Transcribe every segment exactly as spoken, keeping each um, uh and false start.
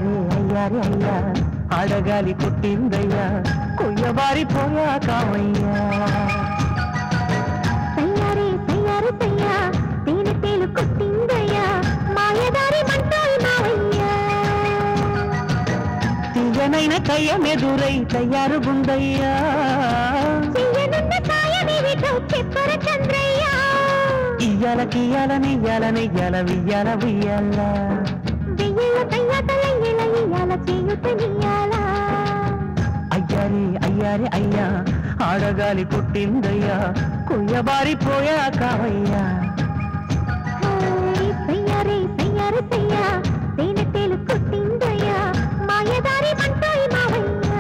అయ్యారే అయ్యారే అయ్యా ఆడగాలి పుట్టిందయ్యా కొయ్యబారిపోయా కావయ్యా తయ్యారే తయ్యారు తయ్యా తేనె తేలు కొట్టిందయ్యా మాయదారి మంటాయి మావయ్యా తీయనైన కయ్యమెదురై తయారుగుందయ్యా చెయ్యనున్న కాయమేమిటో చెప్పర చంద్రయ్యా ఇయ్యాలకియ్యాలనియ్యాలనియ్యాల వియ్యాల వియ్యాల వెయ్యేళ్ళ తయ్యాటలయ్యేళ్ళ ఇయ్యాల చేయుతనియ్యాలా అయ్యారే అయ్యారే అయ్యా ఆడగాలి పుట్టిందయ్యా కొయ్యబారిపోయా కావయ్యా తయ్యారే తయ్యారు తయ్యా తేనె తేలు కొట్టిందయ్యా మాయదారి మంటాయి మావయ్యా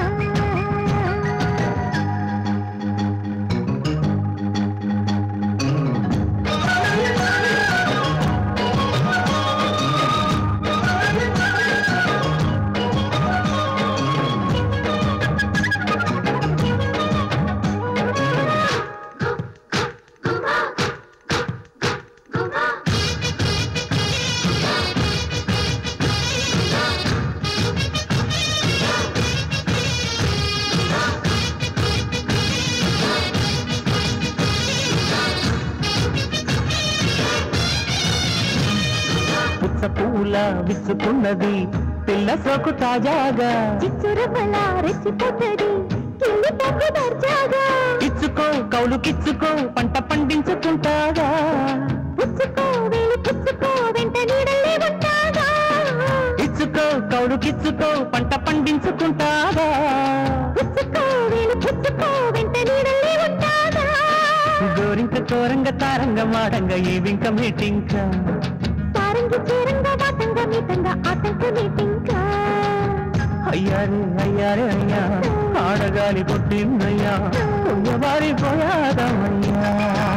పూల విచ్చుకున్నది పిల్ల సోకు తాజాగా చిచ్చురమల రెచ్చిపోతది కిల్లి తగ్గు దర్జాగా ఇచ్చుకో కౌలు కిచ్చుకో పంట పండించుకుంటాగా పుచ్చుకో వేలు పుచ్చుకో వెంట నీడల్లే ఉంటాగా ఇచ్చుకో కౌలు కిచ్చుకో పంట పండించుకుంటాగా పుచ్చుకో వేలు పుచ్చుకో వెంట నీడల్లే ఉంటాగా గోరింక కోరంగ తారంగ మాడంగ ఈ వింక మీటింక సారంగి చీరంగా వాటంగా మీటంగా ఆటంక మీటింక అయ్యారే అయ్యారే అయ్యా ఆడగాలి పుట్టిందయ్యా కొయ్యబారిపోయాదమయ్యా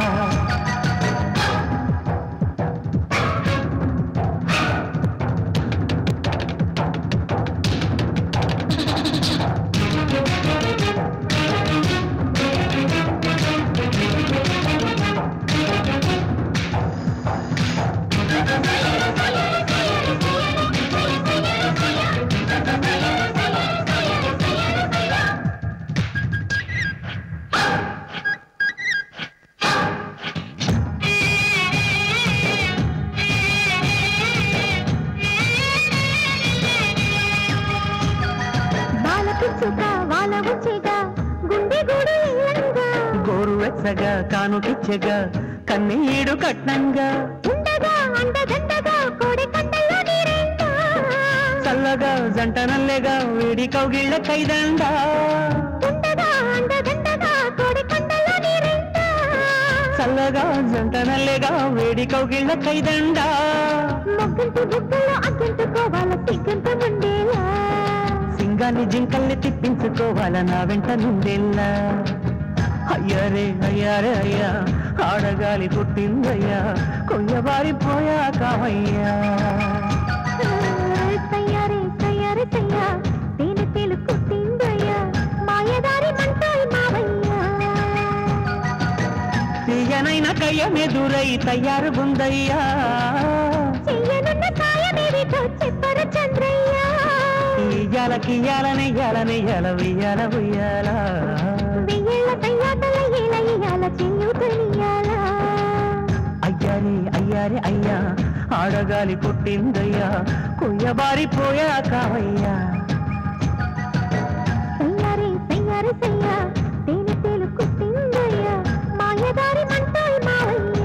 గోరువెచ్చగా కానుకిచ్చగా కన్నీడు కట్నంగా చల్లగా జంట నల్లెగా వేడి కౌగిళ్ళ కైదండా చల్లగా జంట నల్లెగా వేడి కౌగిళ్ళ కైదండా సింగాన్ని జింకల్ని తిప్పించుకోవాల నా వెంట నుండేలా అయ్యారే అయ్యారే అయ్యా ఆడగాలి పుట్టిందయ్యా కొయ్యబారిపోయా కావయ్యా తయ్యారే తయ్యారే తయ్యా తేనె తేలు కొట్టిందయ్యా మాయదారి మంటాయి మావయ్యా తీయనైన కయ్యమెదురై తయారుగుందయ్యా చెయ్యనున్న కాయమేమిటో చెప్పర చంద్రయ్యా ఇయ్యాలకియ్యాలనియ్యాలనియ్యాల వియ్యాల ఉయ్యాల వెయ్యేళ్ళ తయ్యాటలయ్యేళ్ళ ఇయ్యాల చెయ్యుతనియ్యాలా అయ్యారే అయ్యారే అయ్యా ఆడగాలి పుట్టిందయ్యా కొయ్యబారిపోయా కావయ్యా తయ్యారే తయ్యారే తయ్యా తేనె తేలు కొట్టిందయ్యా మాయదారి మంటాయి మావయ్యా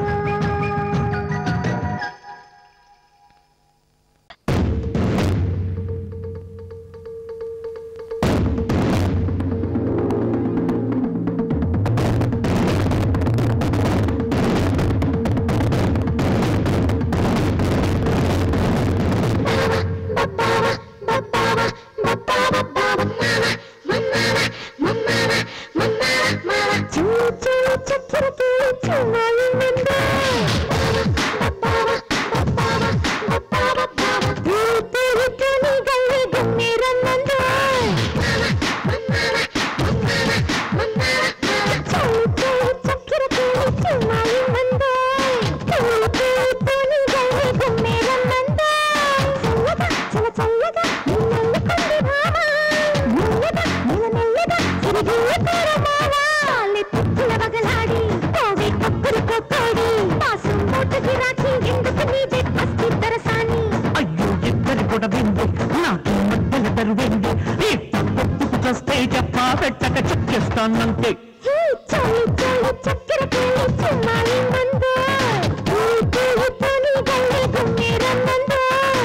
చల్లగా కొంది భామ మెల్లగా మెల్లమెల్లగా తిరిగి కూరమాల పుట్టుల బగలాడి పోవి కొక్కురు కొక్కోడి పాసు మూటకి రాచి ఎందుకు నీదే అస్తి తరసాని అయ్యో ఇద్దరి కూడా వింది నాకు మధ్యన తరువింది ఈ పొత్తుకు చస్తే చెప్పా పెట్టక చెక్కేస్తానంతే చలి చలి చక్కెర కేళి చుమ్మాలి మందు పూలు తోని గల్లి గుమ్మిర మందు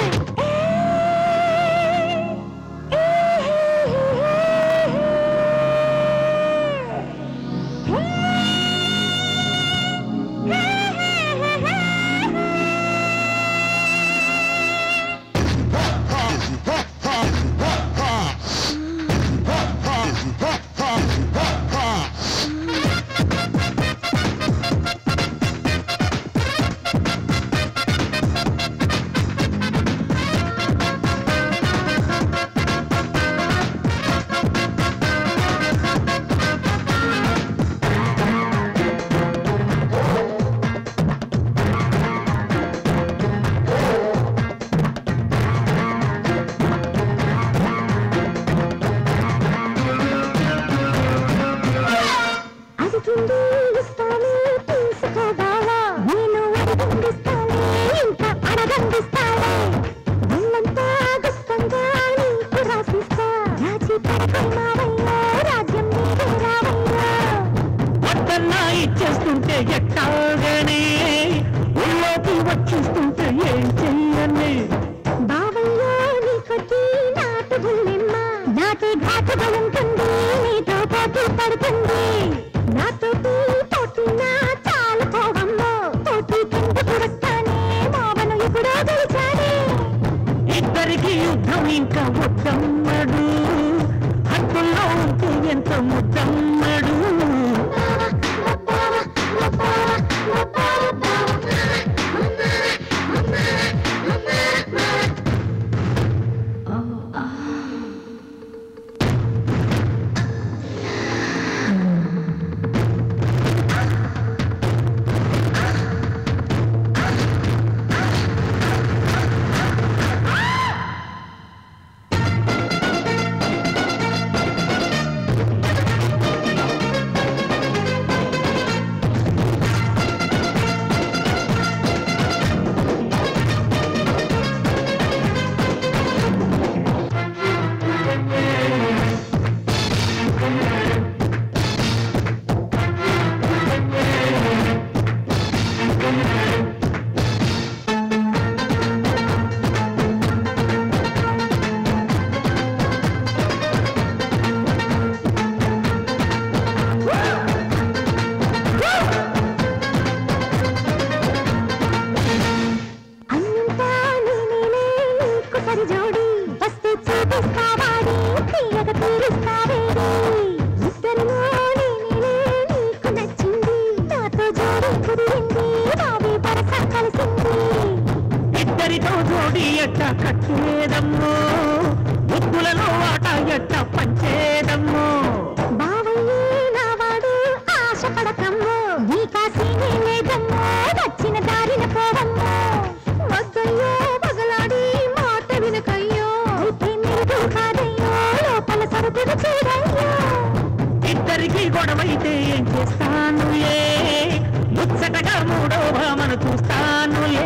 ఇచ్చేస్తుంటే ఎట్టాగనే ఉల్లోకి వచ్చేస్తుంటే ఏం చెయ్యని బావయ్యో నీకొచ్చి నాటు బుల్లెమ్మ నాటి ఘాటు బలంటుంది నీతో పోటీ పడుతుంది నాతో పోటీ నా చాలు పోవమ్మో పోటీ కింద పురస్తానే మోవను ఎప్పుడో గెలిచానే ఇద్దరికి యుద్ధం ఇంకా వద్దమ్మడు హద్దుల్లో ఉంటే ఎంత ముద్దమ్మడు ఇద్దరితో జోడి ఎట్ట కట్టేదమ్మో ముద్దులలో ఆట ఎట్ట పంచేదమ్మో బావయ్యే నావాడు ఆశపడకమ్మో నీ కాసీనే లేదమ్మో వచ్చిన దారిన పోవమ్మో వద్దయ్యో బగలాడి మాట వినకయ్యో అయితే మీరు కాదయ్యో లోపల సరుకులు చేరయ్యో ఇద్దరికి గొడవైతే ఏం చేస్తాను ఏ ముచ్చటగా మూడో భామను చూస్తాను ఏ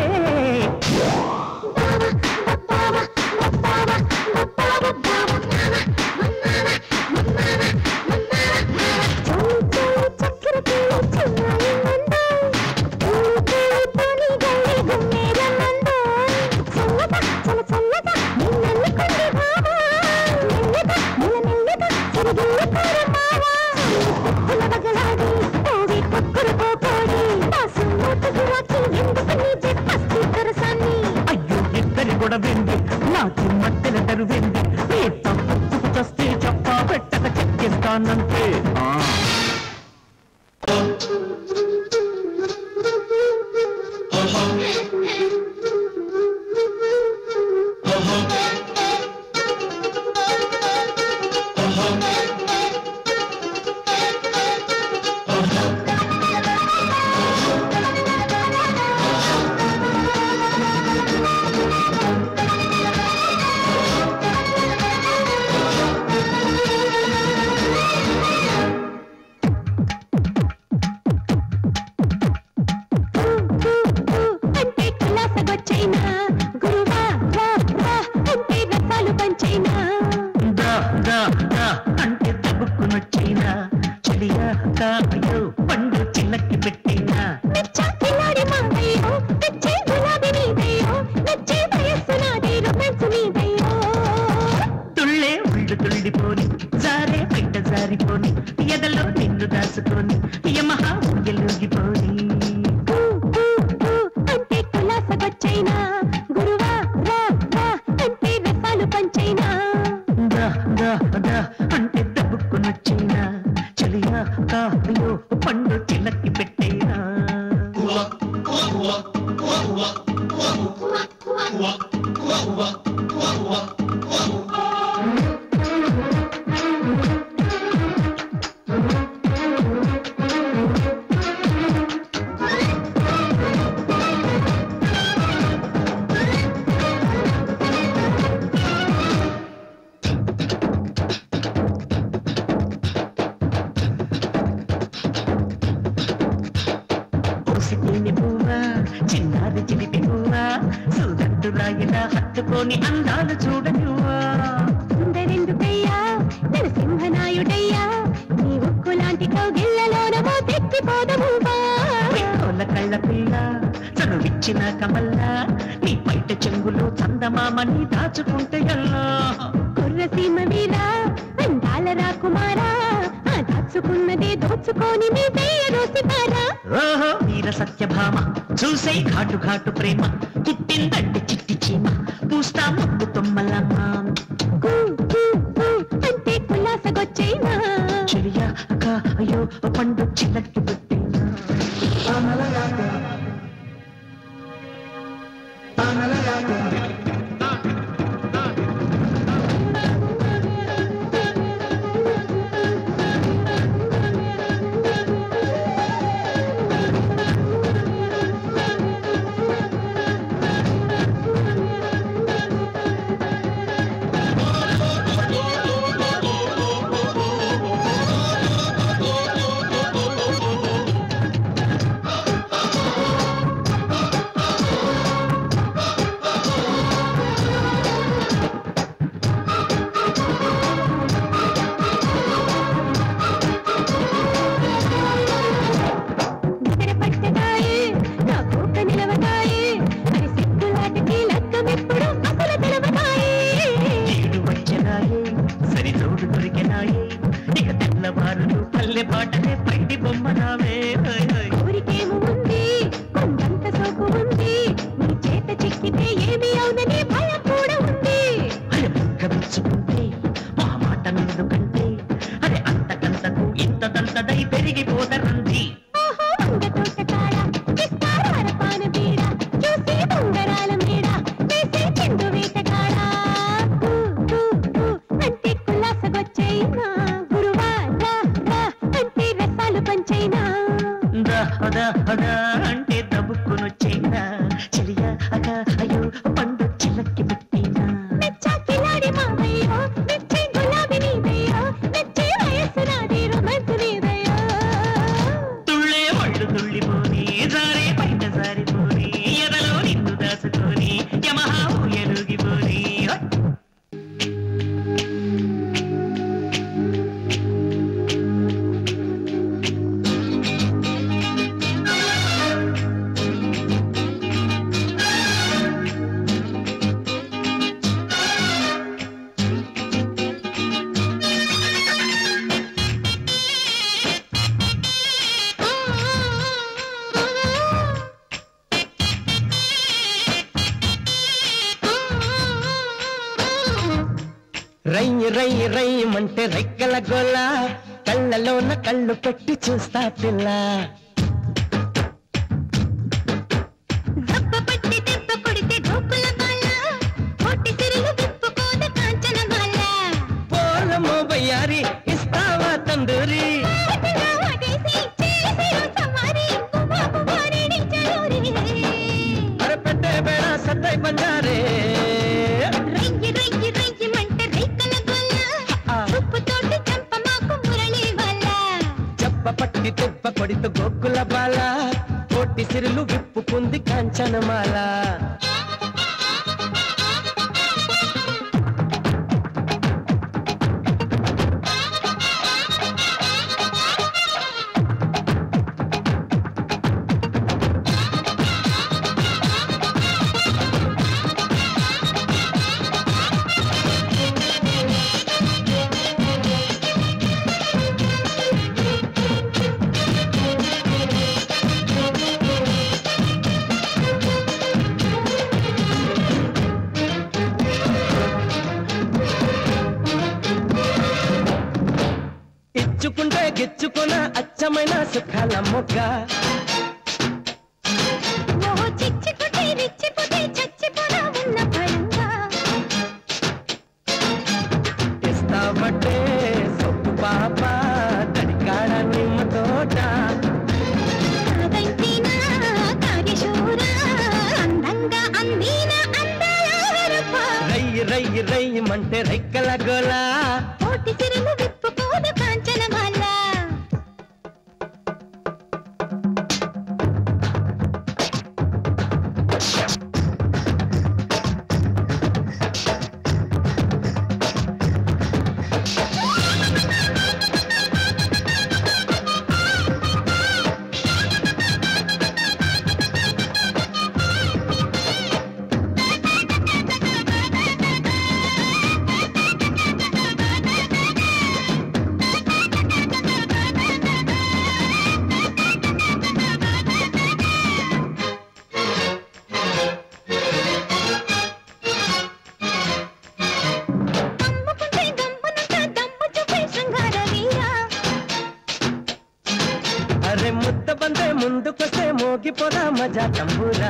అయ్యో ఇద్దరి గొడవింది నాకి మట్టెల తరువింది ఎట్ట పుచ్చుకు చస్తే చెప్పా పెట్టక చెక్కిస్తానంతే దా దా దా అంటే తబుక్కునొచ్చైనా చెలియా కాయో పండు చిన్నకి పెట్టినా నచ్చా కిలాడి మావయ్యో నచ్చే గులాబీ నీదయ్యో నచ్చే వయస్సు నాది రొమాన్స్ నీదయ్యో తుళ్ళే ఉళ్ళు తుళ్ళిపోని జారే బయట జారిపోని ఎదలో నిన్ను దాసుకొని యమహా ఊయలుగిపోని అంటే కులాసగొచ్చైనా గురువా రా రా అంటే రసాలు పంచైనా దా దా దా అంటే దబ్బుకునొచ్చైనా చెలియా కాయో పండు చిన్నకి పెట్టైనా చిన్నారి చిలిపి నువ్వా సుదంటు రాయిలా హత్తుకొని అందాలు చూడనువా సుందరెందుకయ్యా నరసింహనాయుడయ్యా నీ ఉక్కు లాంటి కౌగిళ్లలోన మోతెక్కిపోదమువా కోళ్ళ కళ్ళ పిల్ల చనువిచ్చిన కమల్లా నీ బయట చెంగులో చందమామని దాచుకుంటే ఎల్లా కుర్రసీమ వీరా అందాల రాకుమారా ఆ దాచుకున్నదే దోచుకొని నీ దయ్య రోసిపారా ఓహో వీర సత్యభామ చూసే ఘాటు ఘాటు ప్రేమ పుట్టిందంటే చిట్టి చీమ పూస్తా ముద్దు తొమ్మలమ్మ అంటే కులాసగొచ్చైనా చెలియా కాయో పండు చిన్నకి పెట్టైనా అంటే దబ్బుకునొచ్చైనా చెలియా అయ్యో పండు చిన్నకి పెట్టినా నచ్చా కిలాడి మావయ్యో నచ్చే గులాబీ నీదయ్యో నచ్చే వయస్సు నాది రొమాన్స్ నీదయ్యో తుళ్ళే ఒళ్ళు తుళ్ళిపోని జారే బయట జారిపోని ఎదలో నిన్ను దాసుకొని యమహా ఊయలుగిపోని రయ్యి రయ్యి రయ్యమంటే రెక్కల గోల కళ్ళలోన కళ్ళు పెట్టి చూస్తా పిల్ల పట్టి దెబ్బ కొడితే ఢోకుల బాల కొట్టి సిరులు విప్పుకోద కాంచన బాల పోలమో బయ్యారి ఇస్తావా తందూరి అరపెట్టే బేడా సత్తై బంజారే రయ్యి రయ్యి రయ్యమంటే రెక్కల గోల ఉప్పు తోటి చంప మాకు మురళి బాల చెప్ప పట్టి దెబ్బ కొడితే గోకుల బాల కోటి సిరులు విప్పుకుంది కాంచనమాల ఇచ్చుకున్న అచ్చమైన సుఖాల మొగ్గ ఓ చిచ్చిపోతే రిచ్చిపోతే చచ్చిపోదా ఉన్న పడంగా ఇస్తావటే సొప్పు పాప తడికాడ నిమ్మ తోట కాదంటినా కాగేశూరా అందంగా అందిన అందాల రూప రయ్యి రయ్యి రయ్యమంటే రెక్కల గోల కోటి సిరులు విప్పుకోదు కాంచనమాల అరే ముద్ద బందే ముందుకొస్తే మోగిపోదా మజా తంబూరా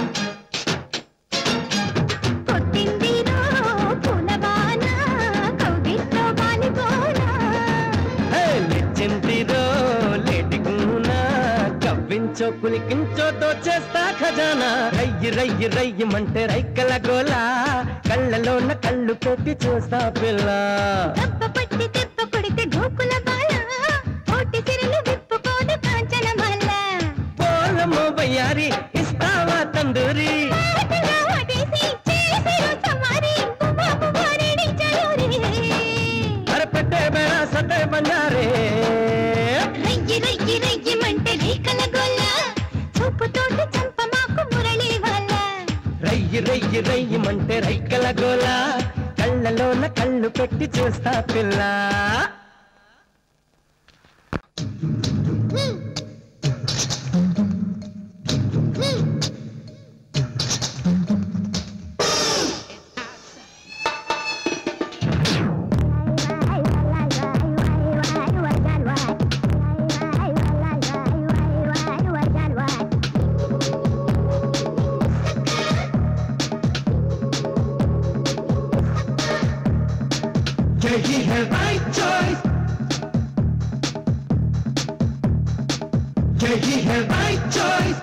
కొట్టిందిరో పూలబాన కౌగిట్లో బాలిపోనా లెచ్చింటిరో లేటిగునా కవ్వించో కులికించో దోచేస్తా ఖజానా రయ్యి రయ్యి రయ్యమంటే రైకల గోలా కళ్ళలోన కళ్ళు పెట్టి చూస్తా పిల్ల దెబ్బ పట్టి దెబ్బ కొడితే గోకుల బాల కోటి సిరులు విప్పుకోదు కాంచనమాల పోలమో బయ్యారి ఇస్తావా తందూరి పాటగా వాటేసి చేసిరో సవారి బువ్వా బువ్వా రెడీ చలోరి అరే పెట్టే బేడా సతే బంజారే రయ్యి రయ్యి రయ్యమంటే రేకల గొల్ల చూపుతోటి చంప మాకు మురళి వాళ్ళ రయ్యి రయ్యి రయ్యమంటే రైకల గోలా కళ్ళలోన కళ్ళు పెట్టి చూస్తా పిల్ల यही है right choice, यही है right choice,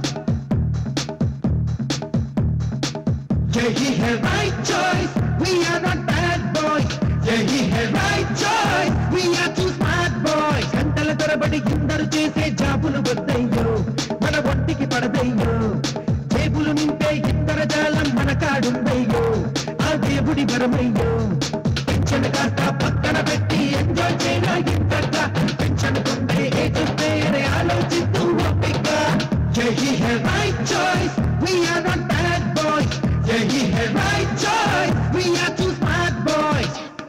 यही है right choice. We are not bad boys. यही है right choice. We are too smart boys. గంటల తరబడి ఇందరు చేసే జాబులు వద్దయ్యో మన ఒంటికి పడదయ్యో జేబులు నింపే ఇందర జాలం మన కాడుందయ్యో ఆ దేవుడి వరమయ్యో పెన్షన్ కాస్త పక్కన పెట్టి ఎంజాయ్ చేయరా ఇంతట పెన్షన్ కొంటే ఏ చూస్తే ఆలోచిస్తూ ఓపిక యही है right choice. We are not bad boys. यही है right choice. We are too smart boys.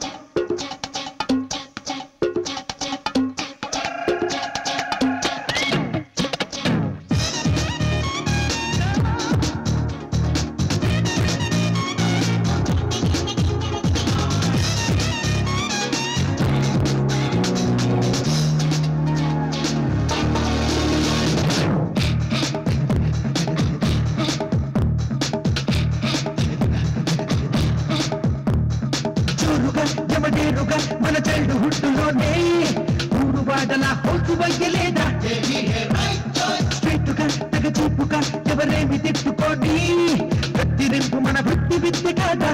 యమడేరుగా మన చైల్డ్ హుడ్ లోనే ఊరు వాడలా హౌసు వయ్యలేదా స్ట్రైట్ గా తగ చూపుగా ఎవరేమి తిట్టుకోండి ప్రతిరింపు మన వృత్తి విద్య కాదా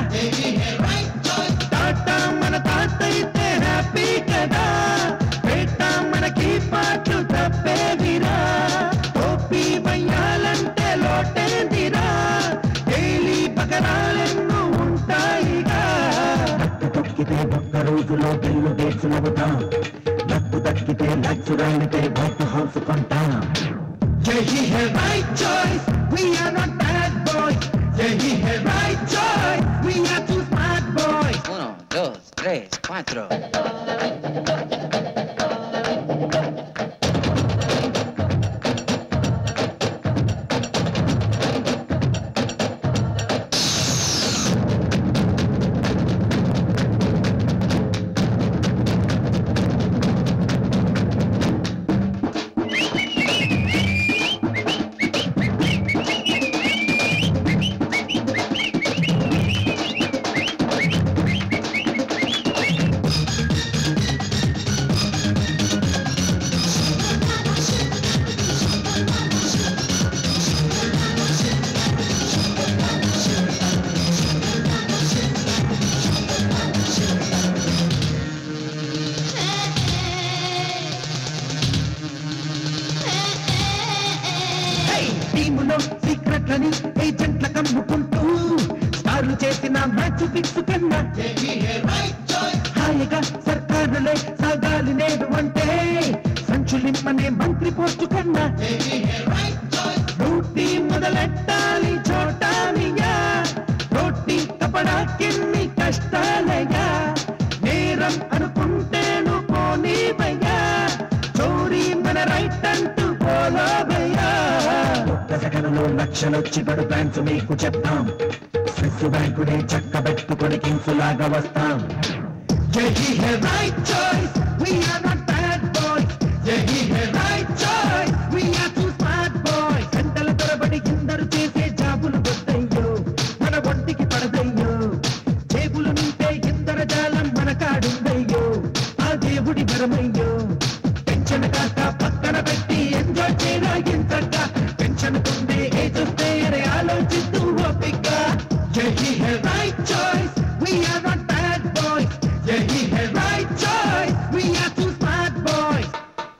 తాత మన తాత అయితే హ్యాపీ కదా పేట మనకి పాటు తప్పేదిరా టోపీ వయ్యాలంటే లోటేదిరా డైలీ పగరాలెన్నో ఉంటాయిగా తొక్కితే ఒక్క రోజులో బిల్లు డేట్స్ నవ్వుతాం డబ్బు దక్కితే లక్షురాయితే వైట్ హౌస్ కొంటాం यही है right choice. We are not bad boys. यही है right choice. We are too smart boys. Uno, dos, tres, cuatro. చక్కని ఏజెంట్ల కమ్ముకుంటూ స్టార్లు చేసిన మ్యాచ్ ఫిక్స్ కన్నా హాయిగా సర్కారులే సాగాలి నేడు అంటే సంచులిమ్మనే మంత్రి పోస్టు కన్నా డ్యూటీ మొదలెట్టాలి చోటానియా రోటీ కపడాకిన్ని కష్టాలయ్యా నేరం అనుకుంటేను పోనీవయ్యా చోరీ మన రైట్ అంటూ పోలోవయ్యా ఒక్క సెకనులో లక్షలొచ్చి పడు ప్లాన్స్ మీకు చెప్తాం స్విస్ బ్యాంకునే చక్కబెట్టుకొని కింగ్సులాగా వస్తాం యహీ హై right choice we are not bad boys యహీ హై right choice we are too smart boys గంటల తరబడి ఇందరు చేసే జాబులు వద్దయ్యో మన ఒంటికి పడదయ్యో జేబులు నింపే ఇందర జాలం మన కాడుందయ్యో ఆ దేవుడి వరమయ్యో పెన్షన్ కాక పక్కన పెట్టి ఎంజాయ్ చేయరా ఇంతగా పెన్షన్ పొందే ఏజ్ వస్తే ఆలోచిస్తూ ఓపిక యహీ హై right choice we are not bad boys యహీ హై right choice we are too smart boys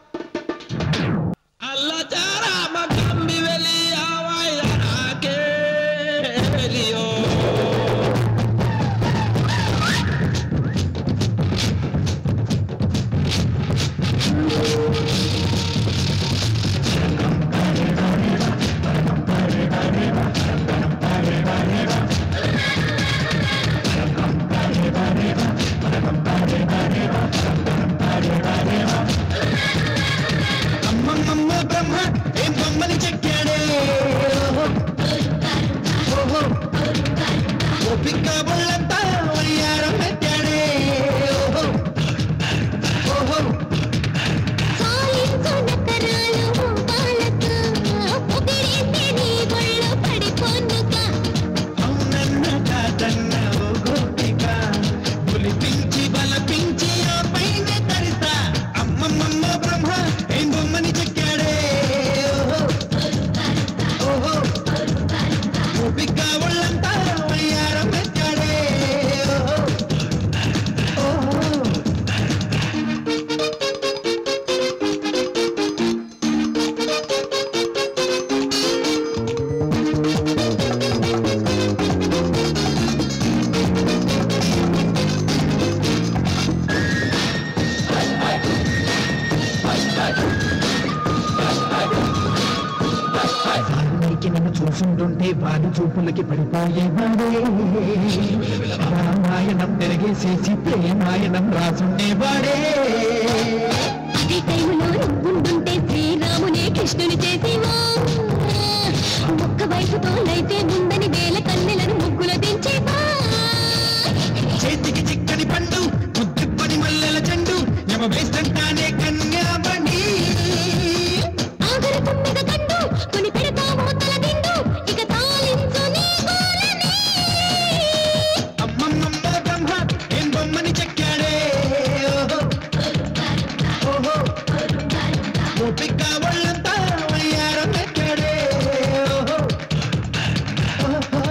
Allah cara makambi veli awai arake liyo అమ్మమ్మ బ్రహ్మ ఏం బొమ్మని చెక్కాడే ఓహో ఓపిక బుల్లంతా వయ్యారం పెట్టాడే ఓహో ఓహో కాలించు నకరాలు వాళ్ళకు పొగిడితే నీ ఒళ్ళు పడిపోనుక అవునన్న కాదన్న ఓ గోపిక పులిపించి బలపించి ఆ పైన తరిస్తా అమ్మమ్మ బ్రహ్మ ఏం బొమ్మని చెక్కాడే ఓహో ఓపిక ఒళ్ళంతా వయ్యారం పెట్టాడే ఓహో వారికి నన్ను చూసుంటుంటే వారి చూపులకి పడిపోయేవాడే రామాయణం తిరిగేసేసి ప్రేమాయణం రాసుండేవాడే అదే టైంలో నువ్వుంటుంటే శ్రీరామునే కృష్ణుని చేసేవా ఒక్క వైపుతో అయితే ఉందని వేల కన్నెలను ముగ్గుల దించేవా చేతికి చిక్కని పండు ముద్దుపడి మల్లెల చెండు యమ వేస్తంటానే కన్యామణి ఆగర తుమ్మిద కండు కొని పెడతావో తల దిండు ఇక తాలించు నీ గోలని అమ్మమ్మ బ్రహ్మ ఏం బొమ్మని చెక్కాడే ఓహో ఓపిక ఒళ్ళంతా వయ్యారం పెట్టాడే ఓహో ఓహో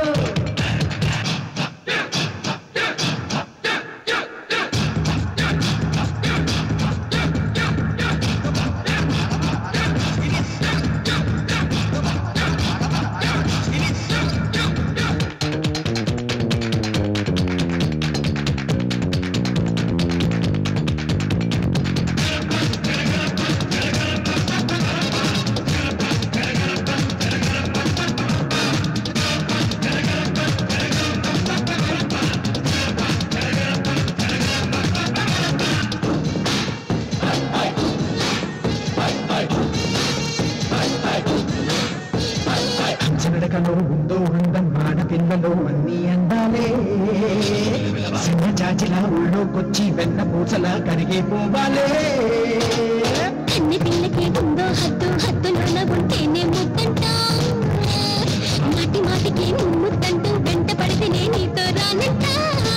అంచనడకలో ఉందో అందం ఆడపిల్లలో అన్ని అందాలే చిన్న చాచిలా ఊళ్ళోకొచ్చి వెన్న పూసలా కరిగిపోవాలే కన్ని పిల్లకి ఉందో హద్దు హద్దులోన ఉంటేనే ముద్దంట మాటి మాటికి నువ్వు ముద్దంటూ వెంట పడితేనే నీతో రానంట